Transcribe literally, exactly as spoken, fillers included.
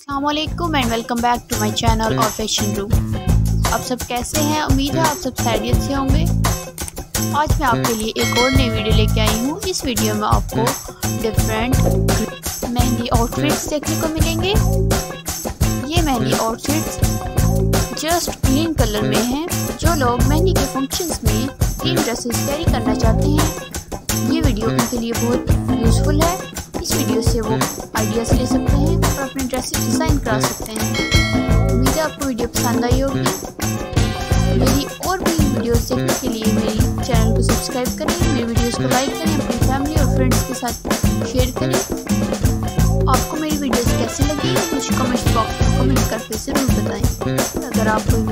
अस्सलामुअलैकुम and welcome back to my channel और fashion room. आप सब कैसे हैं? उम्मीद है आप सब खैरियत से होंगे। आज मैं आपके लिए एक और नई वीडियो लेके आई हूँ। इस वीडियो में आपको डिफरेंट मेहंदी आउटफिट्स देखने को मिलेंगे। ये mehndi outfits just green colour में हैं। जो लोग मेहंदी के फंक्शंस में ग्रीन ड्रेसेस कैरी करना चाहते हैं, ये वीडियो उनके लिए बहुत यूज़फुल है। इस वीडियो से वो आइडियाज़ ले सकते हैं और अपने ड्रेसेस डिज़ाइन करा सकते हैं। उम्मीद है आपको वीडियो पसंद आई होगी। मेरी और भी वीडियोस देखने के लिए मेरी चैनल को सब्सक्राइब करें, मेरी वीडियोस को लाइक करें, अपनी फैमिली और फ्रेंड्स के साथ शेयर करें। आपको मेरी वीडियोस कैसी लगी मुझे कमेंट बॉक्स में कमेंट करके ज़रूर बताएं। अगर आप कोई